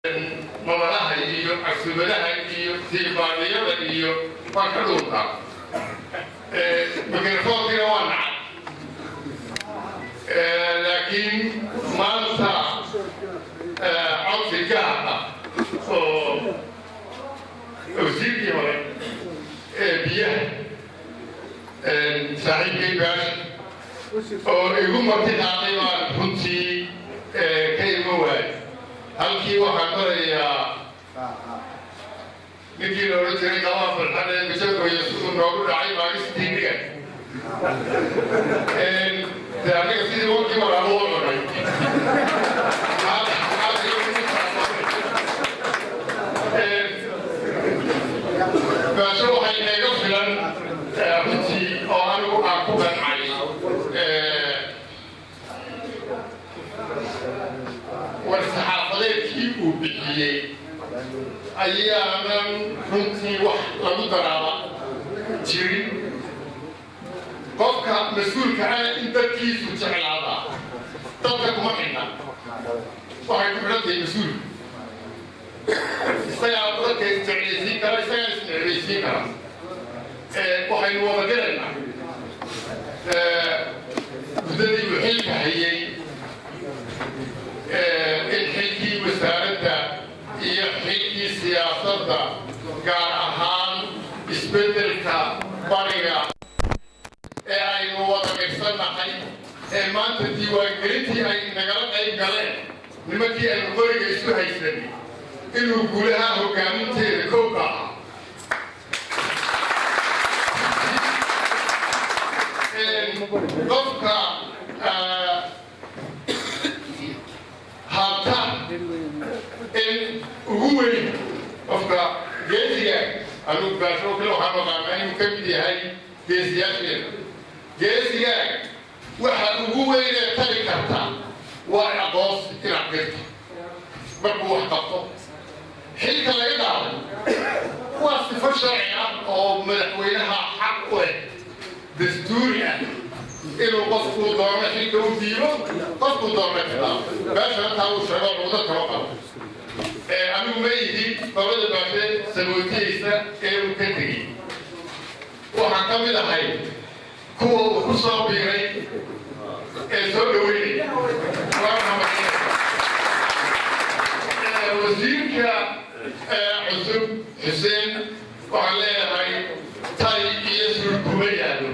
مملها iyo casuumadaha iyo diibaaniyada iyo waa ka dhulka mikrofonkina waa nacay laakiin maanta codsi gaar ah oo wasiirkii hore biyaha saaxiibkay baash oo igu marti qaaday baan runtii ka ima waayay halkii waxaan marayaa ninkii la odhan jiray qabaha farxadee mijagoya siduu noogu dhacay maagistii dhigan de aniga sidii wankii maraa loo cunay baasho waxay inaga filan runtii oo anigu aan ku qancay warsaxaafadeedkii uu bixiyey ayaanan runtii wax lagu daraaba jirin qofka mas-uulka ah in dadkiisu jeclaada dadka kuma xidhna waxay ku xidhantahay mas-uulka isagaa dadka isjeclaysiin kara isagaa isnecbaysiin kara waxaynu wada galaynaa muddadii uu xilka hayay in xilkii wasaaradda iyo xilkii siyaasadda gaar ahaan isbeddelka bariga ee aynu wada qaybsannahay ee maanta diiwaangelintii ay nagala qayb galeen nimankii aynu qoriga isu haysanay inuu guulaha hoggaaminteeda kooka ahaa qofka haata in ugu weyn qofka geesiga anugu baasho kale waxaan maqaanaa inuu ka mid yahay geesiyaasheeda geesigaag waxa ugu weynee tali karta waa aqoonsi inaad dirto markuu wax qabto xilka laga qaaday waa sifo sharci ah oo madaxweynaha xaq u leh dastuuri ah inuu qofkuu doono xilka u diibo qofkuu doona kitaab baashana taa uu sheego cuudo kaba qabo anigu ma yihin qolada baashe sabootiyeysa ee uu ka tegey waxaan ka mid ahay kuwa uu ku soo biiray ee soo dhaweynaya wasiirka cusub xuseen waxaan leeyahay tay iyo surkuma yaalo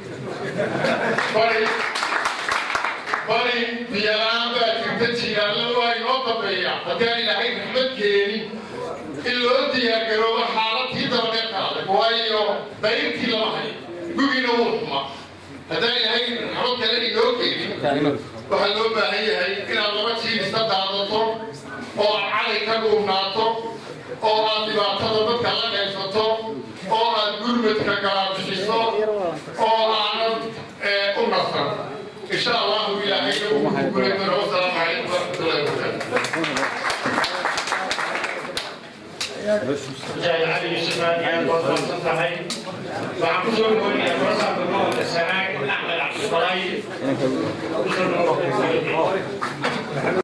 bari biyalaan baa jirta jiiraalla waa inoo dambeeya haddii aan ilaahay raxmad keenin in loo diyaargaroobo xaaladtii dabadeedka adag waayo dayrtii lama hayo gugiina wuu xuma haddaan ilaahay raxmad kale inoo keenin waxaa loo baahan yahay inaad laba jiibista daadato oo aad calay ka dhuubnaato oo aad dhibaatada dadka la qaybsato oo aad gurmadka galaabshiso oo aanad u nasan insha allahu ilaahayna uu kugulay daro wasalaamu calaykum waraxmatullahi wabarakaatu علي الشمال يا بطل صحيح وعم يا بطل بموت السماك احمد عبد الصلاحي